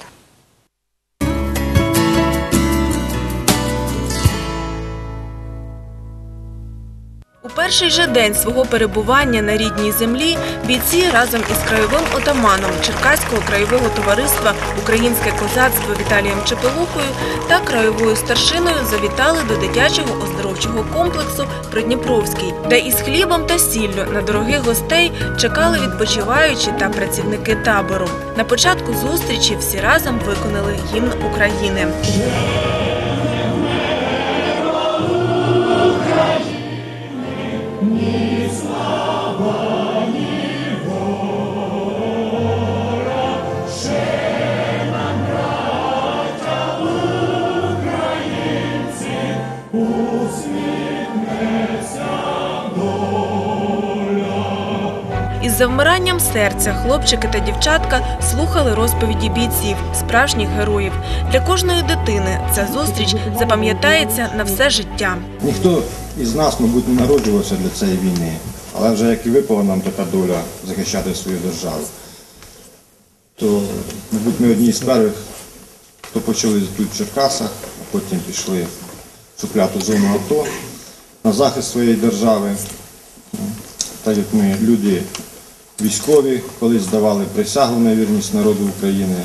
У перший же день свого перебування на рідній землі бійці разом із краєвим отаманом Черкаського краєвого товариства «Українське козацтво» Віталієм Чепелухою та краєвою старшиною завітали до дитячого оздоровчого комплексу «Придніпровський», де із хлібом та сіллю на дорогих гостей чекали відпочиваючі та працівники табору. На початку зустрічі всі разом виконали гімн України. Усміхнеться Із завмиранням серця хлопчики та дівчатка слухали розповіді бійців, справжніх героїв. Для кожної дитини ця зустріч запам'ятається на все життя. Ніхто із нас, мабуть, не народжувався для цієї війни, але вже як і випала нам така доля захищати свою державу, то, мабуть, ми одні з перших, хто почали тут в Черкасах, а потім пішли в шупляту зону АТО на захист своєї держави. Так як ми люди військові, колись здавали присягу на вірність народу України.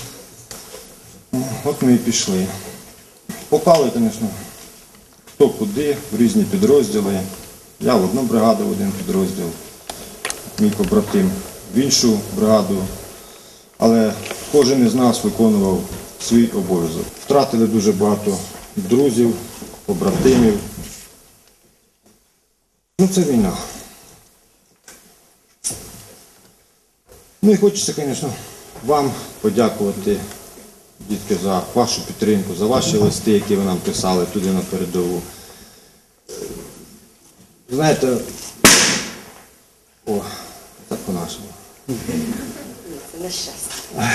От ми і пішли. Попали, звісно, хто куди, в різні підрозділи. Я в одну бригаду, в один підрозділ, мій побратим в іншу бригаду. Але кожен із нас виконував свій обов'язок. Втратили дуже багато друзів, побратимів. Ну, це війна. Ну і хочеться, звісно, вам подякувати, дітки, за вашу підтримку, за ваші листи, які ви нам писали туди на передову. Знаєте, о, так по-нашому. Це нещастя.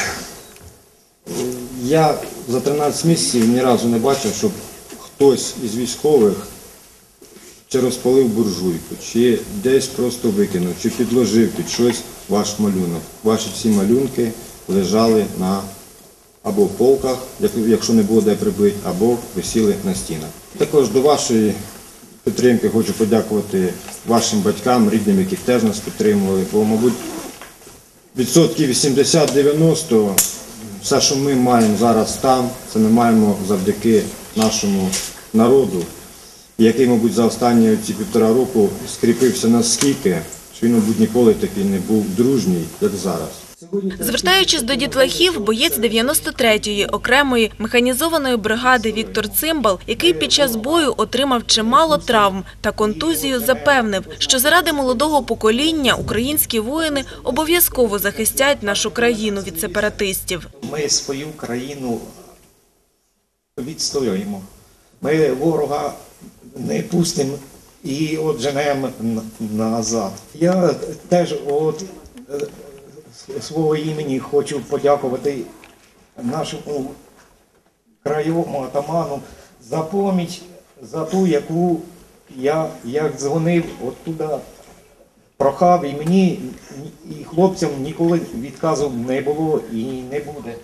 Я за тринадцять місяців ні разу не бачив, щоб хтось із військових чи розпалив буржуйку, чи десь просто викинув, чи підложив під щось ваш малюнок. Ваші всі малюнки лежали на або полках, якщо не було де прибити, або висіли на стінах. Також до вашої підтримки хочу подякувати вашим батькам, рідним, яких теж нас підтримували, бо, мабуть, відсотків вісімдесят-дев'яносто все, що ми маємо зараз там, це ми маємо завдяки нашому народу, який, мабуть, за останні ці півтора року скріпився наскільки, що він, мабуть, ніколи такий не був дружній, як зараз. Звертаючись до дітлахів, боєць дев'яносто третьої окремої механізованої бригади Віктор Цимбал, який під час бою отримав чимало травм та контузію, запевнив, що заради молодого покоління українські воїни обов'язково захистять нашу країну від сепаратистів. Ми свою країну відстоюємо. Ми ворога не пустимо і от женемо назад. Я теж от свого імені хочу подякувати нашому краєвому атаману за поміч, за ту, яку я як дзвонив оттуда, прохав, і мені, і хлопцям ніколи відказу не було і не буде.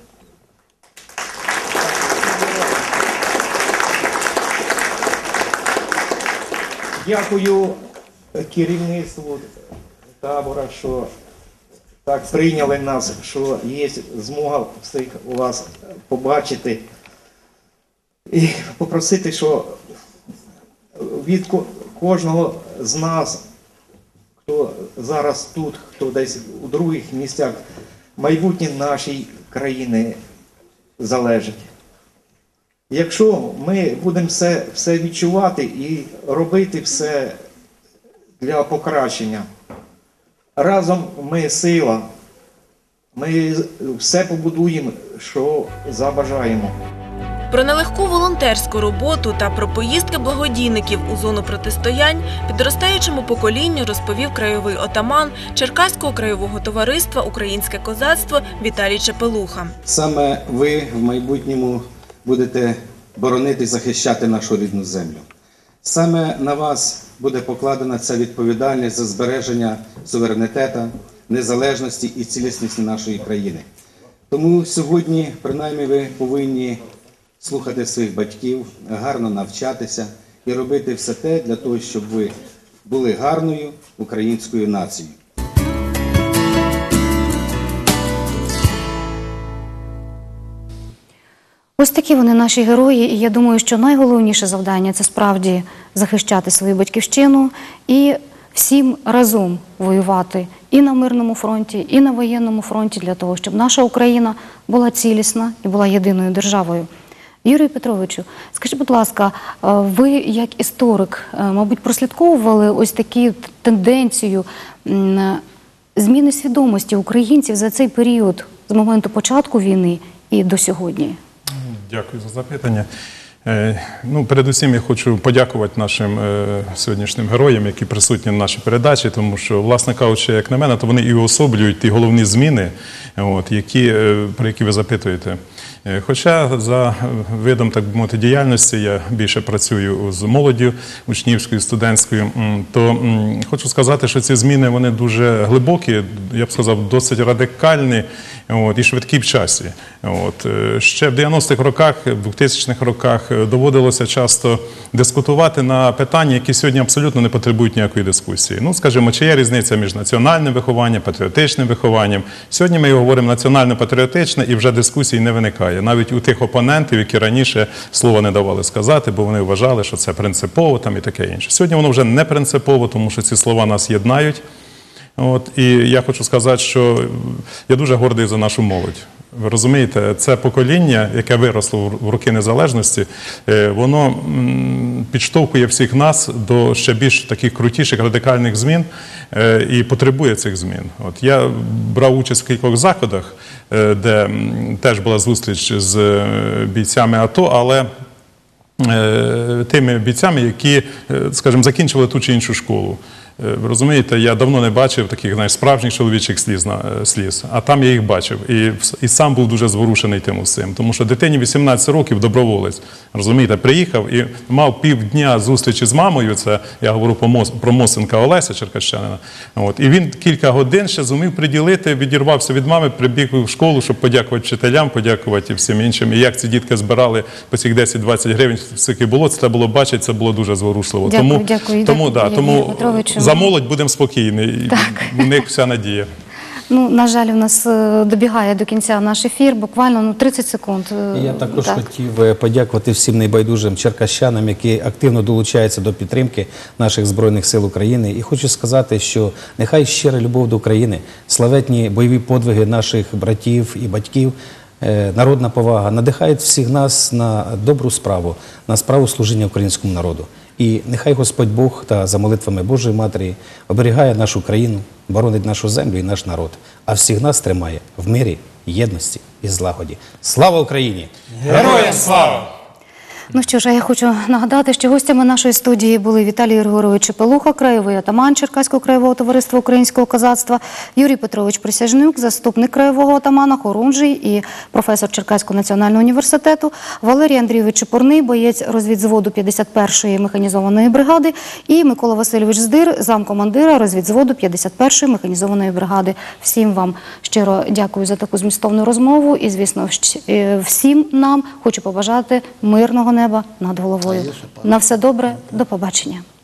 Дякую керівництву табора, що так прийняли нас, що є змога всіх у вас побачити. І попросити, що від кожного з нас, хто зараз тут, хто десь у других місцях, майбутнє нашої країни залежить. Якщо ми будемо все, все відчувати і робити все для покращення, разом ми сила, ми все побудуємо, що забажаємо. Про нелегку волонтерську роботу та про поїздки благодійників у зону протистоянь підростаючому поколінню розповів краєвий отаман Черкаського краєвого товариства «Українське козацтво» Віталій Чепелуха. Саме ви в майбутньому будете боронити і захищати нашу рідну землю. Саме на вас буде покладена ця відповідальність за збереження суверенітету, незалежності і цілісності нашої країни. Тому сьогодні, принаймні, ви повинні слухати своїх батьків, гарно навчатися і робити все те для того, щоб ви були гарною українською нацією. Ось такі вони наші герої, і я думаю, що найголовніше завдання – це справді захищати свою батьківщину і всім разом воювати і на мирному фронті, і на воєнному фронті для того, щоб наша Україна була цілісна і була єдиною державою. Юрію Петровичу, скажіть, будь ласка, ви як історик, мабуть, прослідковували ось таку тенденцію зміни свідомості українців за цей період з моменту початку війни і до сьогодні? Дякую за запитання. Е, Ну, передусім я хочу подякувати нашим е, сьогоднішнім героям, які присутні на нашій передачі, тому що, власне кажучи, як на мене, то вони і уособлюють ті головні зміни, от, які, е, про які ви запитуєте. Е, Хоча за видом, так би мовити, діяльності я більше працюю з молоддю учнівською, студентською, м, то м, хочу сказати, що ці зміни, вони дуже глибокі, я б сказав, досить радикальні, от, і швидкі в часі. От, е, ще в дев'яностих роках, в двохтисячних роках доводилося часто дискутувати на питання, які сьогодні абсолютно не потребують ніякої дискусії. Ну, скажімо, чи є різниця між національним вихованням, патріотичним вихованням. Сьогодні ми говоримо національно-патріотичне, і вже дискусій не виникає. Навіть у тих опонентів, які раніше слова не давали сказати, бо вони вважали, що це принципово там, і таке інше. Сьогодні воно вже не принципово, тому що ці слова нас єднають. От, і я хочу сказати, що я дуже гордий за нашу молодь. Ви розумієте, це покоління, яке виросло в роки незалежності, воно підштовхує всіх нас до ще більш таких крутіших, радикальних змін і потребує цих змін. От, я брав участь в кількох заходах, де теж була зустріч з бійцями АТО, але тими бійцями, які, скажімо, закінчували ту чи іншу школу. Ви розумієте, я давно не бачив таких, знаєш, справжніх чоловічих сліз, сліз, а там я їх бачив. І, і сам був дуже зворушений тим усім. Тому що дитині вісімнадцять років, доброволець, розумієте, приїхав і мав півдня зустрічі з мамою, це я говорю про Мосенка Олеся, черкащанина. От, і він кілька годин ще зумів приділити, відірвався від мами, прибіг в школу, щоб подякувати вчителям, подякувати всім іншим. І як ці дітки збирали по цих десять-двадцять гривень, скільки було, це було бачити, це було дуже зворушливо. Дякую, тому, дякую, тому, дякую, да, тому за молодь будемо спокійні, Так. у них вся надія. Ну, на жаль, у нас е, добігає до кінця наш ефір, буквально ну, тридцять секунд. е, І я також так. хотів е, подякувати всім небайдужим черкащанам, які активно долучаються до підтримки наших Збройних сил України. І хочу сказати, що нехай щира любов до України, славетні бойові подвиги наших братів і батьків, е, народна повага надихають всіх нас на добру справу, на справу служіння українському народу. І нехай Господь Бог та за молитвами Божої Матері оберігає нашу країну, боронить нашу землю і наш народ, а всіх нас тримає в мирі, єдності і злагоді. Слава Україні! Героям слава! Ну що ж, а я хочу нагадати, що гостями нашої студії були Віталій Григорович Чепелуха, краєвий отаман Черкаського краєвого товариства українського козацтва, Юрій Петрович Присяжнюк, заступник краєвого отамана, хорунжий і професор Черкаського національного університету, Валерій Андрійович Чепурний, боєць розвідзводу п'ятдесят першої механізованої бригади, і Микола Васильович Здир, замкомандира розвідзводу п'ятдесят першої механізованої бригади. Всім вам щиро дякую за таку змістовну розмову і, звісно, всім нам хочу побажати мирного неба над головою. На все добре, до побачення.